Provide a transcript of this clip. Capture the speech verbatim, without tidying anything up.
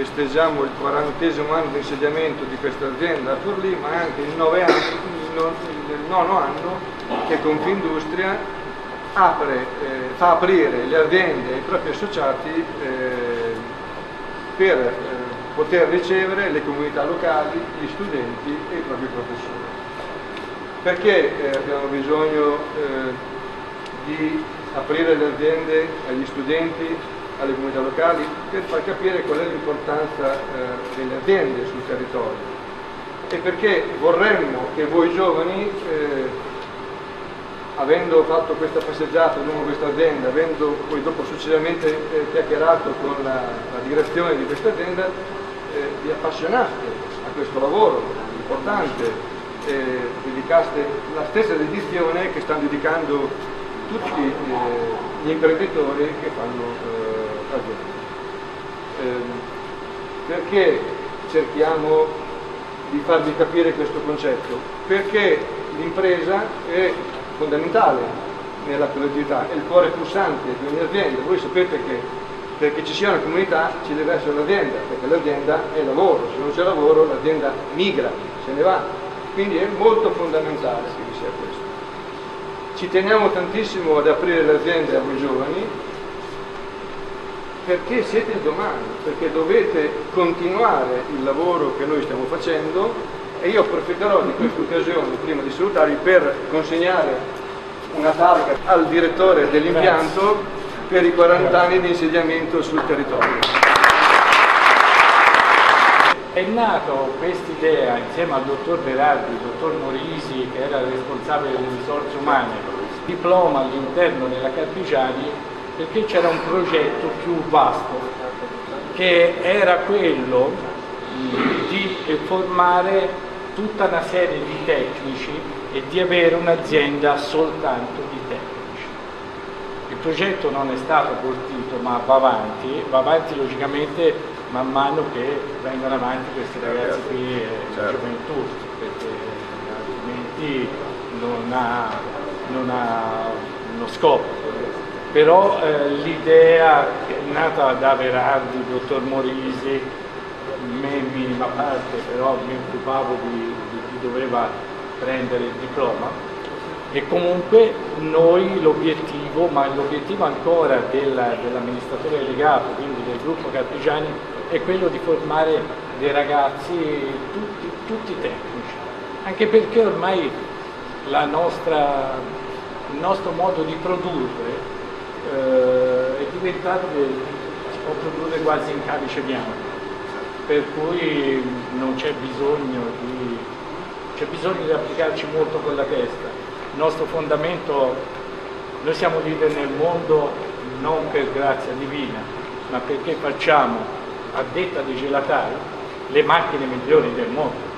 festeggiamo il quarantesimo anno di insediamento di questa azienda a Forlì, ma anche il, nove anni, il, no, il nono anno che Confindustria apre, eh, fa aprire le aziende ai propri associati eh, per eh, poter ricevere le comunità locali, gli studenti e i propri professori. Perché eh, abbiamo bisogno eh, di aprire le aziende agli studenti, alle comunità locali, per far capire qual è l'importanza eh, delle aziende sul territorio, e perché vorremmo che voi giovani, eh, avendo fatto questa passeggiata lungo questa azienda, avendo poi dopo successivamente eh, chiacchierato con la, la direzione di questa azienda, eh, vi appassionaste a questo lavoro importante, eh, dedicaste la stessa dedizione che stanno dedicando tutti eh, gli imprenditori che fanno eh, azienda. Eh, perché cerchiamo di farvi capire questo concetto? Perché l'impresa è fondamentale nella collettività, è il cuore pulsante di ogni azienda. Voi sapete che perché ci sia una comunità ci deve essere un'azienda, perché l'azienda è lavoro, se non c'è lavoro l'azienda migra, se ne va, quindi è molto fondamentale che vi sia questo. Ci teniamo tantissimo ad aprire le aziende a voi giovani, perché siete il domani, perché dovete continuare il lavoro che noi stiamo facendo, e io approfitterò di questa occasione, prima di salutarvi, per consegnare una targa al direttore dell'impianto per i quaranta anni di insediamento sul territorio. È nato questa idea insieme al dottor Berardi, il dottor Morisi, che era il responsabile delle risorse umane, diploma all'interno della Carpigiani, perché c'era un progetto più vasto, che era quello di formare tutta una serie di tecnici e di avere un'azienda soltanto di tecnici. Il progetto non è stato partito, ma va avanti, va avanti logicamente man mano che vengono avanti questi ragazzi qui e la gioventù, perché altrimenti non ha, non ha uno scopo. Però eh, l'idea che è nata da Berardi, il dottor Morisi, me in minima parte, però mi occupavo di, di chi doveva prendere il diploma, e comunque noi l'obiettivo, ma l'obiettivo ancora del, dell'amministratore delegato, quindi del gruppo Carpigiani, è quello di formare dei ragazzi tutti, tutti tecnici, anche perché ormai la nostra, il nostro modo di produrre eh, è diventato che si può produrre quasi in camice bianca, per cui non c'è bisogno di, c'è bisogno di applicarci molto con la testa. Il nostro fondamento, noi siamo leader nel mondo non per grazia divina, ma perché facciamo, a detta dei gelatari, le macchine migliori del mondo.